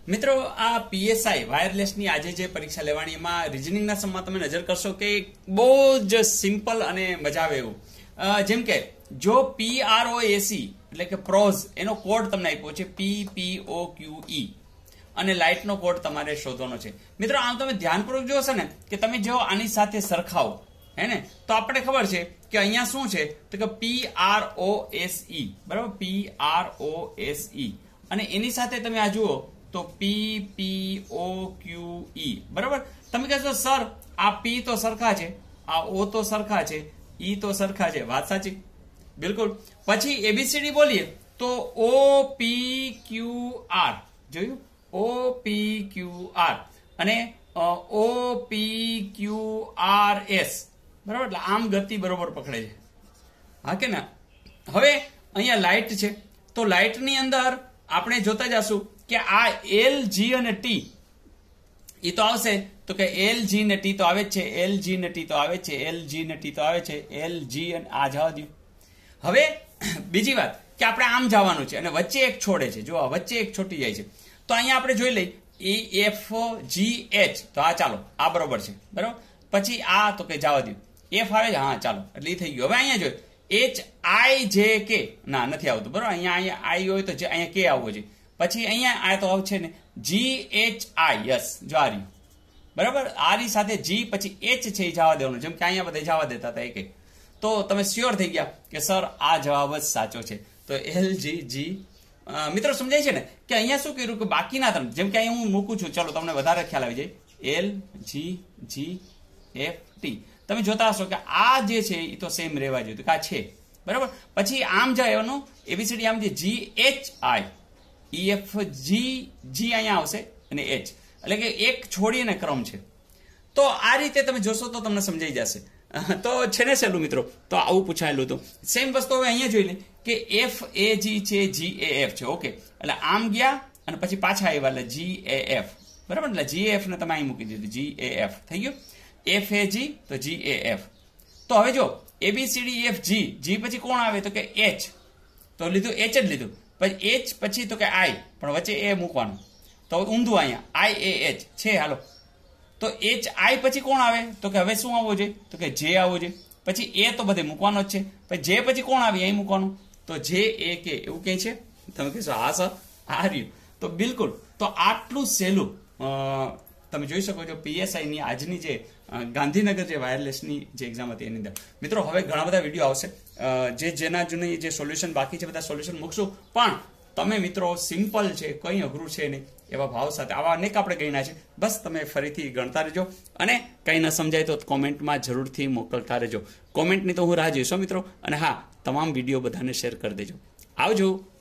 મિત્રો આ પીએસઆઈ વાયરલેસની આજે જે પરીક્ષા લેવાની એમાં રીઝનિંગના સમમાં તમે નજર કરશો કે બહુ જ સિમ્પલ અને મજા આવે એવું જેમ કે જો PROAC એટલે કે પ્રોઝ એનો કોડ તમને આપ્યો છે PPOQE અને લાઇટનો કોડ તમારે શોધવાનો છે. મિત્રો આમ તમે ધ્યાનપૂર્વક જોશો ને કે તમે જો આની સાથે સરખાવો હે ને તો આપણે ખબર છે કે અહીંયા શું છે તો કે PROSE બરાબર PROSE અને એની સાથે તમે આ જુઓ તો PPOQE બરાબર. તમે કહેશો સર આ P તો સરખા છે, આ O તો સરખા છે, E તો સરખા છે. વાત સાચી, બિલકુલ. પછી ABCD બોલીએ તો OPQR જોયું, OPQR અને OPQRS બરાબર. એટલે આમ ગતિ બરોબર પકડે છે, હા કે ના. હવે અહીંયા લાઇટ છે તો લાઇટની અંદર આપણે જોતા જશું કે આ L G અને T એ તો આવશે તો કે L G ને T તો આવે જ છે, L G ને T તો આવે છે, L G ને T તો આવે છે, L G અને આ જવા દો. હવે બીજી વાત કે આપણે આમ જવાનું છે અને વચ્ચે એક છોડે છે, જો વચ્ચે એક છોટી જાય છે તો અહીંયા આપણે જોઈ લઈ EFGH તો આ ચાલો આ બરોબર છે બરાબર. પછી આ તો કે જવા દો, F આવે છે, હા ચાલો એટલે એ થઈ ગયું. હવે અહીંયા જોયું HIJK ના નથી આવતું બરાબર. અહીંયા I હોય તો અહીંયા K આવવો છે. પછી અહીંયા આ તો આવશે ને GHI યસ જો આ રહ્યું બરાબર. આરી સાથે G પછી H છે એ જવા દેવાનું, જેમ કે અહીંયા બધા જવા દેતા હતા એક. તો તમે શ્યોર થઈ ગયા કે સર આ જવાબ જ સાચો છે. તો LGG મિત્રો સમજાય છે ને કે અહીંયા શું કર્યું કે બાકીના તમે જેમ કે અહીંયા હું મૂકું છું, ચાલો તમને વધારે ખ્યાલ આવી જાય. LGGFT તમે જોતા હશો કે આ જે છે એ તો સેમ રહેવા જોઈએ કે આ છે બરાબર. પછી આમ જાય એનું ABCD આમ જે GHI EFG G અહીંયા આવશે અને H એટલે કે એક છોડીને ક્રમ છે. તો આ રીતે તમે જોશો તો તમને સમજાઈ જશે. તો છે ને સહેલું મિત્રો, તો આવું પૂછાયેલું હતું. સેમ વસ્તુ હવે અહીંયા જોઈ લે કે FAG છે, GAF છે. ઓકે, એટલે આમ ગયા અને પછી પાછા આવ્યા એટલે GAF બરાબર. એટલે GAF ને તમે અહીં મૂકી દીધું, GAF થઈ ગયું. FAG તો GAF. તો હવે જો ABCDEFG G પછી કોણ આવે તો કે H તો લીધું, H જ લીધું. પછી H પછી તો કે I પણ વચ્ચે A મૂકવાનું તો ઊંધું અહીંયા IAH છે. હાલો તો HI પછી કોણ આવે તો કે હવે શું આવવું જોઈએ તો કે J આવવું જોઈએ. પછી A તો બધે મૂકવાનો જ છે. પછી J પછી કોણ આવે અહીં મૂકવાનું તો JAK એવું કંઈ છે. તમે કહેશો હા સર આ રહ્યું. તો બિલકુલ. તો આટલું સહેલું તમે જોઈ શકો છો PSIની આજની જે ગાંધીનગર જે વાયરલેસની જે એક્ઝામ હતી એની અંદર. મિત્રો હવે ઘણા બધા વિડીયો આવશે જેના જૂની જે સોલ્યુશન બાકી છે બધા સોલ્યુશન મૂકશું. પણ તમે મિત્રો સિમ્પલ છે, કંઈ અઘરું છે નહીં એવા ભાવ સાથે આવા અનેક આપણે ગણ્યા છે. બસ તમે ફરીથી ગણતા રહેજો અને કંઈ ન સમજાય તો કોમેન્ટમાં જરૂરથી મોકલતા રહેજો. કોમેન્ટની તો હું રાહ જોઈશ મિત્રો. અને હા, તમામ વિડીયો બધાને શેર કરી દેજો. આવજો.